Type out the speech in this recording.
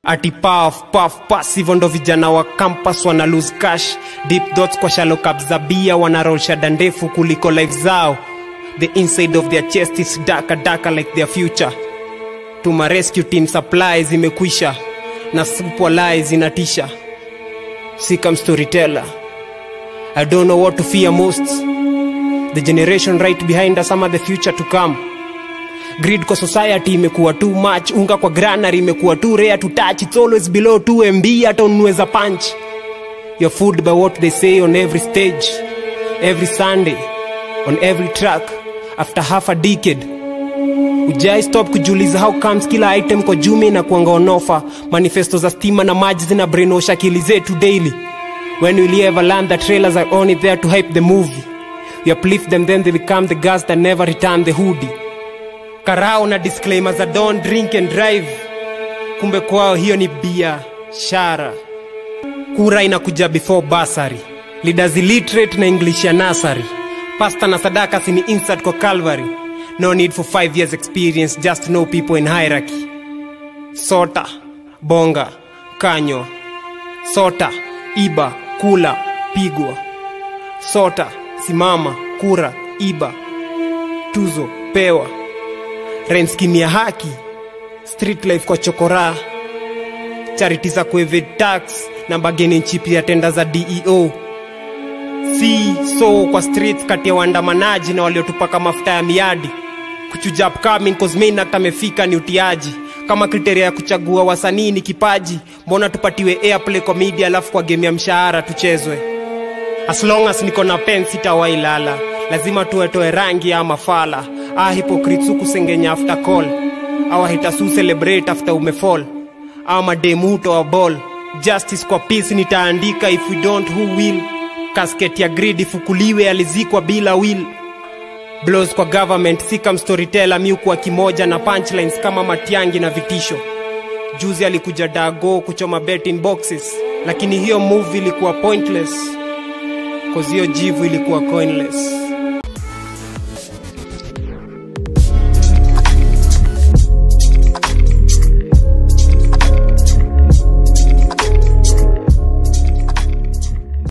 Ati puff, passive ndo vijana wa campus wana lose cash. Deep dots kwa shallow cups za bia wana roll shada ndefu kuliko life zao. The inside of their chest is darker like their future. Tuma rescue team supplies imekwisha na super lies inatisha. Sikam storyteller, I don't know what to fear most. The generation right behind us ama the future to come. Greed kwa society imekuwa too much. Unga kwa granary imekuwa too rare to touch. It's always below 2 MB hata unweza punch. You're fooled by what they say on every stage, every Sunday, on every track. After half a decade ujai stop kujuliza how comes kila item kwa Jumia na kuanga on offer. Manifesto za stima na maji zina brainwash akili zetu daily. When will you ever learn that trailers are only there to hype the movie? We uplift them, then they become the girls that never return the hoodie. Karao na disclaimers that don't drink and drive. Kumbe kwao hiyo ni biashara. Kura inakuja before bursary. Leaders illiterate na English ya nursery. Pasta na sadaka sini insert kwa Calvary. No need for 5 years experience, just to know people in hierarchy. Sota, bonga, kanyo. Sota, iba, kula, pigwa. Sota, simama, kura, iba. Tuzo, pewa. Rent scheme ya haki. Street life kwa chokora. Charity za kuevade tax na bargaining chip ya tenda za DEO. So kwa streets kati ya waandamanaji na waliotupaka mafuta ya miadi. Kuchuja upcoming cause main act amefika ni utiaji. Kama kriteria ya kuchagua wasanii ni kipaji, mbona tupatiwe airplay kwa media alafu kwa game ya mshahara tuchezwe? As long as niko na pen sitawahi lala. Lazima tuetoe rangi ya mafala. Hypocrites kusengenya after call. Hitasu celebrate after umefall. Mademuto wa ball. Justice kwa peace nitaandika, if we don't who will? Kasket ya greed ifukuliwe alizikwa bila will. Blows kwa government, sikam storyteller miukuwa kimoja na punchlines kama Matiangi na vitisho. Juzi alikuja Dago kuchoma betting boxes, lakini hiyo movie ilikuwa pointless cause hiyo jivu ilikuwa coinless.